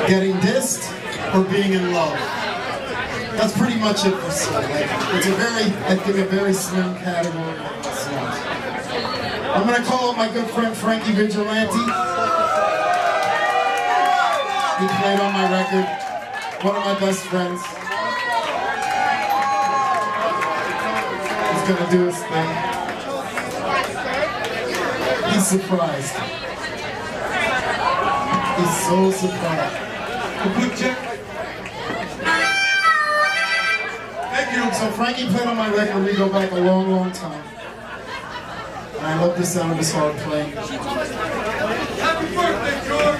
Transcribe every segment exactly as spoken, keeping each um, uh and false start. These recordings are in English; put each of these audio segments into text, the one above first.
Getting dissed or being in love. That's pretty much it for soul. Like, it's a very, I think, a very slim category of songs. I'm gonna call up my good friend Frankie Vigilante. He played on my record. One of my best friends. He's gonna do his thing. He's surprised. He's so surprised. Complete check. Thank you. So Frankie played on my record. We go back a long, long time. And I love the sound of his heart playing. Happy birthday, George!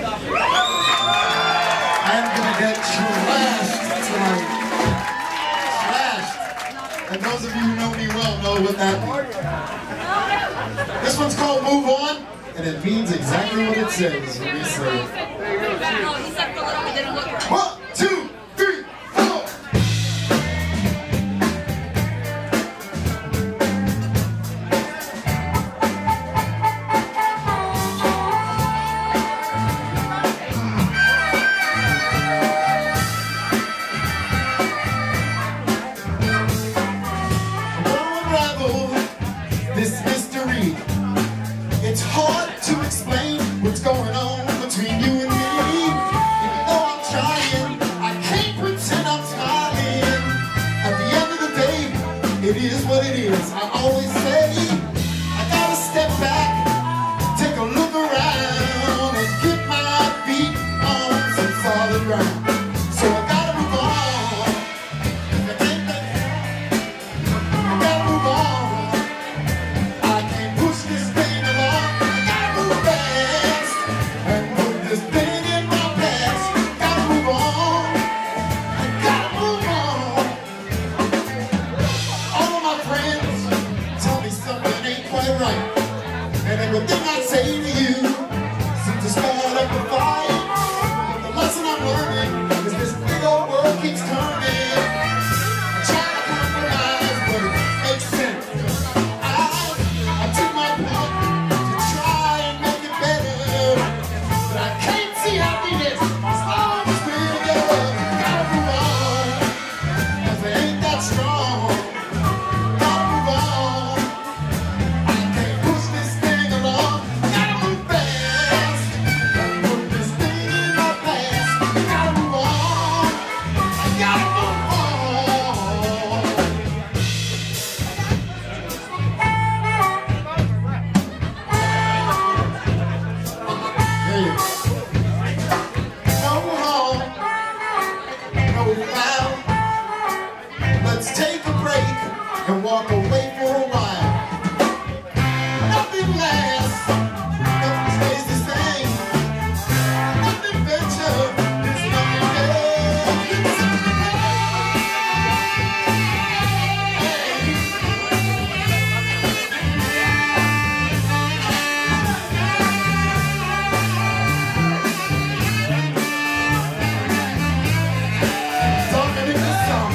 I am gonna get trashed tonight. Trashed. And those of you who know me well know what that means. This one's called Move On, and it means exactly what it says when we say it. One, two, three, four. This mystery, it's hard to explain what's going on between you and me. Even though I'm trying, I can't pretend I'm smiling. At the end of the day, it is what it is. I always say, I gotta step back, take a look around, and get my feet on some solid ground. So I gotta move on. I can't, I gotta move on. And everything I say to you seems to start up a fire. But the lesson I'm learning is this big old world keeps turning. I try to compromise, but it makes sense. I, I do my part to try and make it better, but I can't see happiness as long as we're together. Gotta move on, 'cause it ain't that strong. Let's take a break and walk away for a while. Nothing lasts, nothing stays the same. Nothing venture, there's nothing talking in this song.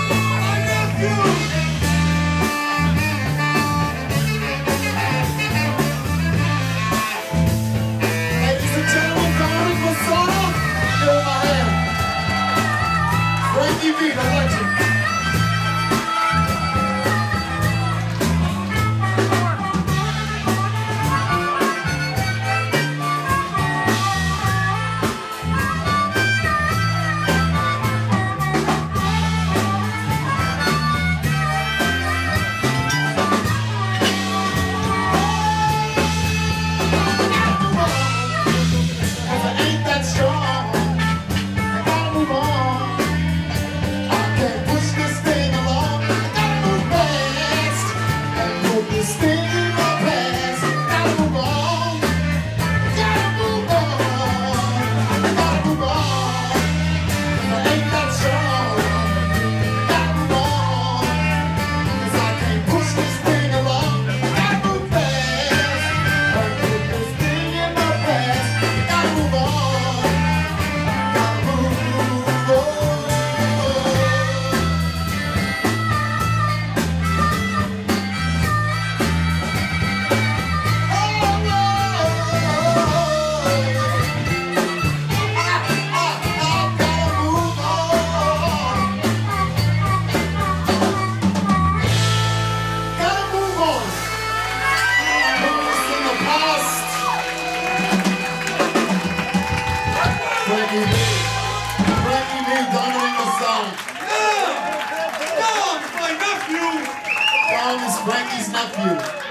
Ladies and gentlemen, coming with Persona, give him a hand. Frankie V, the legend. Strong. I gotta move on. I Frankie's nephew.